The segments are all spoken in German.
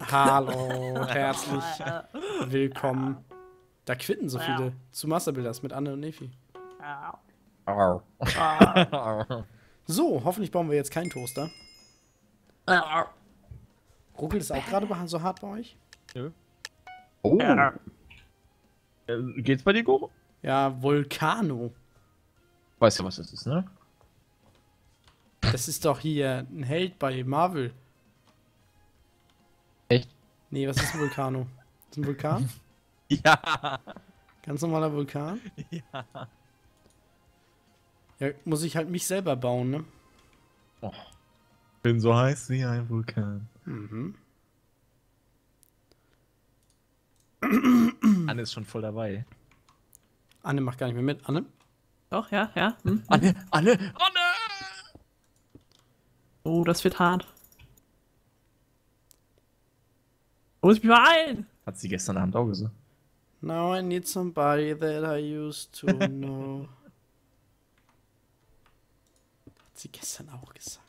Hallo, herzlich willkommen. Da quitten so viele zu Masterbuilders mit Anne und Nefi. So, hoffentlich bauen wir jetzt keinen Toaster. Ruckelt es auch gerade so hart bei euch? Nö. Oh. Geht's bei dir, Goro? Ja, Volcano. Weißt du, was das ist, ne? Das ist doch hier ein Held bei Marvel. Echt? Nee, was ist ein Volcano? Ist ein Vulkan? Ja. Ganz normaler Vulkan? Ja. Ja, muss ich halt mich selber bauen, ne? Oh. Bin so heiß wie ein Vulkan. Mhm. Anne ist schon voll dabei. Anne macht gar nicht mehr mit. Anne? Doch, ja. Anne! Oh, das wird hart. Muss ich mich beeilen! Hat sie gestern Abend auch gesagt. Now I need somebody that I used to know. Hat sie gestern auch gesagt.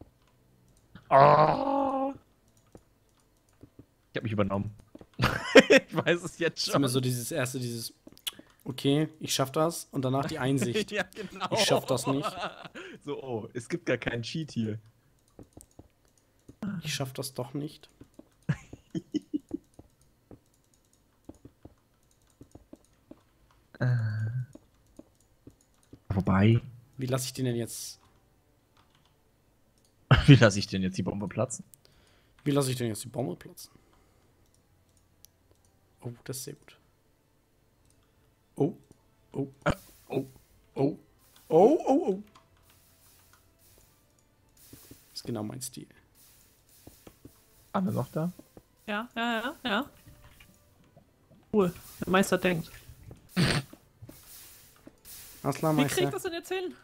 Oh. Ich hab mich übernommen. Ich weiß es jetzt Das ist schon. immer so dieses okay, ich schaff das und danach die Einsicht. Ja, genau. Ich schaff das nicht. So, oh, es gibt gar keinen Cheat hier. Ich schaff das doch nicht. Wobei. Wie lasse ich den denn jetzt? Wie lasse ich denn jetzt die Bombe platzen? Wie lasse ich denn jetzt die Bombe platzen? Oh, das ist sehr gut. Oh. Oh. Oh. Oh. Oh, oh, oh. Das ist genau mein Stil. Anne noch da? Ja. Cool, der Meister denkt. Aslan Wie Meister. krieg ich das denn jetzt hin?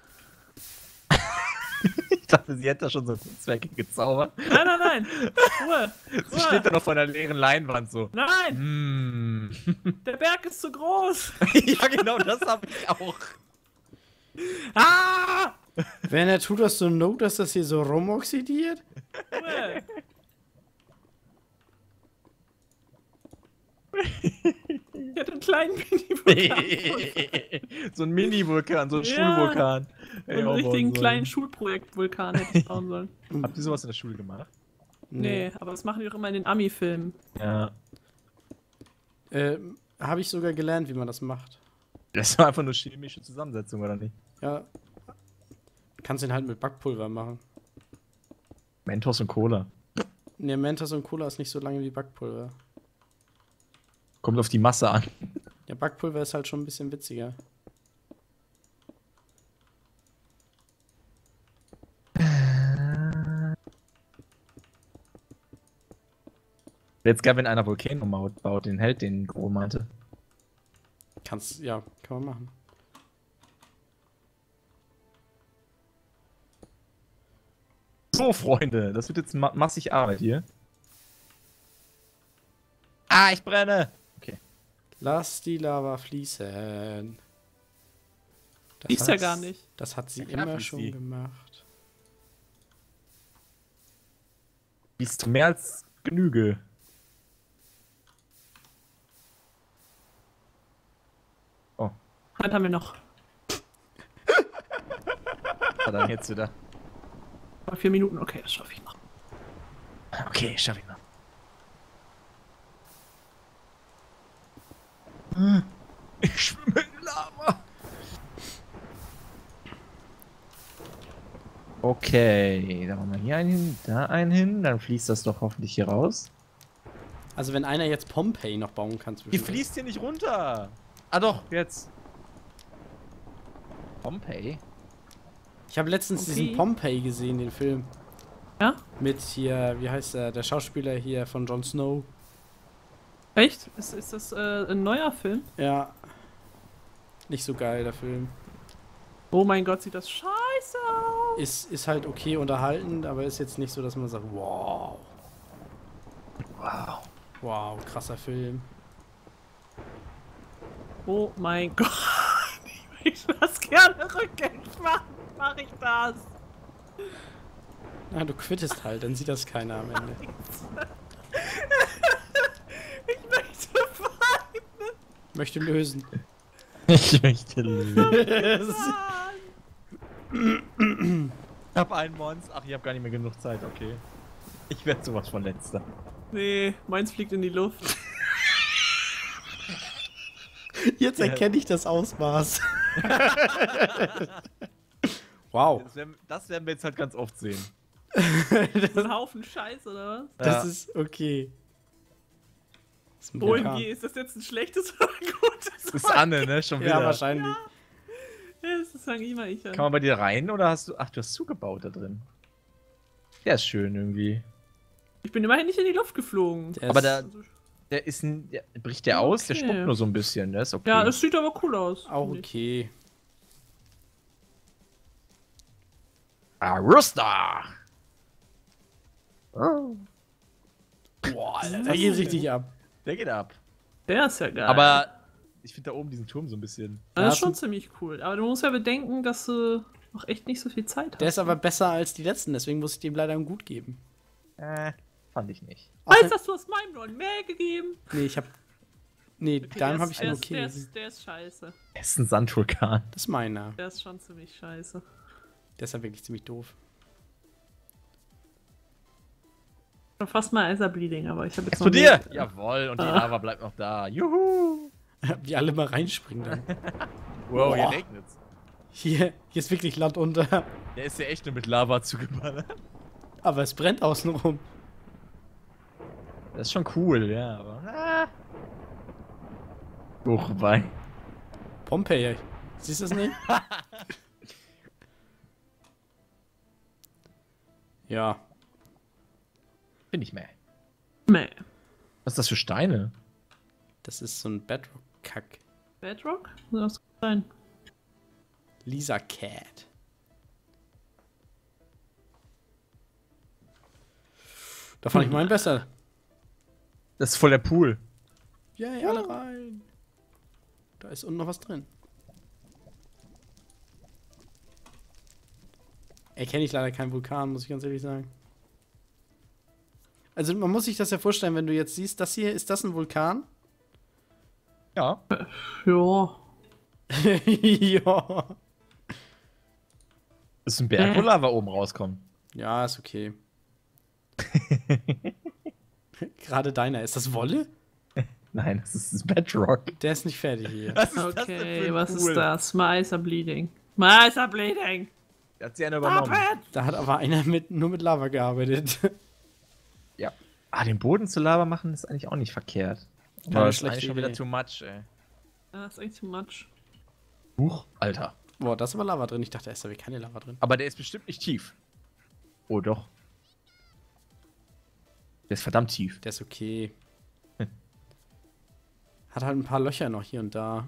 Ich dachte, sie hätte da schon so Kunstwerke gezaubert. Nein. Ruhe. Sie steht da noch vor einer leeren Leinwand so. Nein, der Berg ist zu groß. Ja, genau, das habe ich auch. Ah! Wenn er tut das so not, dass das hier so rumoxidiert? Ruhe. Ich hätte einen kleinen Mini-Vulkan. So ein Mini-Vulkan, so ein Ja. Schulvulkan. Einen richtigen kleinen Schulprojekt-Vulkan hätte ich bauen sollen. Habt ihr sowas in der Schule gemacht? Nee, aber das machen die doch immer in den Ami-Filmen. Ja. Habe ich sogar gelernt, wie man das macht. Das war einfach nur chemische Zusammensetzung, oder nicht? Ja. Kannst den halt mit Backpulver machen. Mentos und Cola. Ne, Mentos und Cola ist nicht so lange wie Backpulver. Kommt auf die Masse an. Ja, Backpulver ist halt schon ein bisschen witziger. Jetzt geil, wenn einer Volcano baut, den Held, den Gro meinte. Ja, kann man machen. So, Freunde, das wird jetzt massig Arbeit hier. Ah, ich brenne! Okay. Lass die Lava fließen. Das Fließt ja hat's- gar nicht. Das hat sie Ja, klar immer fließt schon die. gemacht. Bist mehr als Genüge. Oh, Was haben wir noch? war dann jetzt wieder. 4 Minuten, okay, das schaffe ich noch. Okay, schaff ich noch. Ich schwimme in Lava. Okay, da machen wir hier einen hin, da einen hin, dann fließt das doch hoffentlich hier raus. Also wenn einer jetzt Pompeii noch bauen kann Die zwischen. fließt hier nicht runter. Ah doch, jetzt. Pompeii? Ich habe letztens Okay. diesen Pompeii gesehen, den Film. Ja? Mit hier, wie heißt der Schauspieler hier von Jon Snow. Echt? Ist das ein neuer Film? Ja. Nicht so geil, der Film. Oh mein Gott, sieht das scheiße aus. Ist halt okay unterhaltend, aber ist jetzt nicht so, dass man sagt, wow. Wow. Wow, krasser Film. Oh mein Gott. Ich will das gerne rückgängig machen. Mach ich das? Na, du quittest halt, dann sieht das keiner am Ende. Möchte lösen. Ich möchte lösen. Mann. Ich hab ein Monster. Ach, ich hab gar nicht mehr genug Zeit, okay. Ich werde sowas von letzter. Nee, meins fliegt in die Luft. Jetzt erkenne ich das Ausmaß. Wow. Das werden wir jetzt halt ganz oft sehen. So ein Haufen Scheiß, oder was? Das Ja. ist okay. Das ist ein OMG, Vulkan. ist das jetzt ein schlechtes oder ein gutes? Das ist Anne, ne? Schon wieder. Ja, wahrscheinlich. Das fange immer ich an. Kann man bei dir rein oder hast du. Ach, du hast zugebaut da drin. Der ist schön irgendwie. Ich bin immerhin nicht in die Luft geflogen. Der Aber ist da. Der ist ein. Bricht der aus? Der Okay. spuckt nur so ein bisschen, ne? Ist okay. Ja, es sieht aber cool aus. auch finde ich. okay. Rooster! Boah, Alter, da geht richtig ab. Der geht ab. Der ist ja geil. Aber ich finde da oben diesen Turm so ein bisschen. das ist Ja, schon ziemlich cool. Aber du musst ja bedenken, dass du noch echt nicht so viel Zeit hast. Der ist aber besser als die letzten, deswegen muss ich dem leider ein Gut geben. Fand ich nicht. Weißt du, du hast meinem nur ein Mehr gegeben? Nee, ich hab. Nee, deinem habe ich der ein ist, Okay. der ist scheiße. Er ist ein Sandvulkan. Das ist meiner. Der ist schon ziemlich scheiße. Der ist ja wirklich ziemlich doof. Schon fast mal Icer Bleeding, aber ich habe jetzt Explodier! Jawohl, und die Lava bleibt noch da. Juhu! Wie alle mal reinspringen dann. Wow, hier Boah. regnet's. Hier ist wirklich Land unter. Der ist ja echt nur mit Lava zugeballert. Aber es brennt außenrum. Das ist schon cool, ja, aber. Wobei. Pompeii. Siehst du das nicht? Ja. Bin ich mehr. Nee. Was ist das für Steine? Das ist so ein Bedrock-Kack. Bedrock? Soll das sein? Lisa Cat. Da fand ich meinen besser. Das ist voll der Pool. Yay, alle rein. Da ist unten noch was drin. Erkenne ich leider keinen Vulkan, muss ich ganz ehrlich sagen. Also man muss sich das ja vorstellen, wenn du jetzt siehst, das hier, ist das ein Vulkan? Ja. Ja. Ja. Das ist ein Berg, wo Lava oben rauskommt. Ja, ist okay. Gerade deiner. Ist das Wolle? Nein, das ist das Bedrock. Der ist nicht fertig hier. Was ist das denn Okay, für ein was Pool? ist das? My Icer Bleeding. My Icer Bleeding! Da hat sie einer übernommen. Da hat aber einer nur mit Lava gearbeitet. Ja. Ah, den Boden zu Lava machen ist eigentlich auch nicht verkehrt. Keine Aber das ist schlechte eigentlich schon Idee. wieder too much, ey. Das ist eigentlich too much. Huch, Alter. Boah, da ist aber Lava drin. Ich dachte erst, da wäre keine Lava drin. Aber der ist bestimmt nicht tief. Oh, doch. Der ist verdammt tief. Der ist okay. Hat halt ein paar Löcher noch hier und da.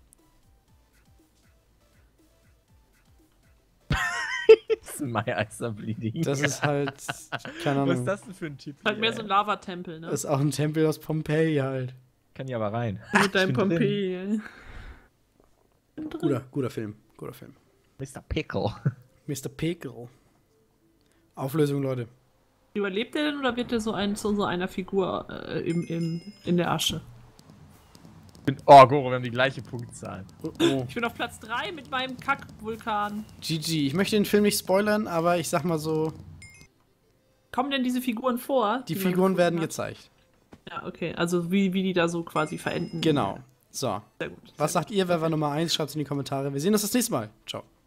Das ist My Icer Bleeding. Das ist halt, keine Ahnung. Was ist das denn für ein Typ? Halt mehr so ein Lavatempel, ne? Das ist auch ein Tempel aus Pompeji halt. Kann ja aber rein. Mit deinem Ich bin drin. Pompeii. Guter Film. Guter Film. Mr. Pickle. Mr. Pickle. Auflösung, Leute. Überlebt er denn oder wird er zu so einer Figur in der Asche? Oh, Goro, wir haben die gleiche Punktzahl. Oh, oh. Ich bin auf Platz 3 mit meinem Kack-Vulkan. GG. Ich möchte den Film nicht spoilern, aber ich sag mal so, Kommen denn diese Figuren vor? die man Figuren gefunden werden hat? gezeigt. Ja, okay. Also wie die da so quasi verenden. Genau. So. Sehr gut. Was sagt ihr, wer war Nummer 1? Schreibt es in die Kommentare. Wir sehen uns das nächste Mal. Ciao.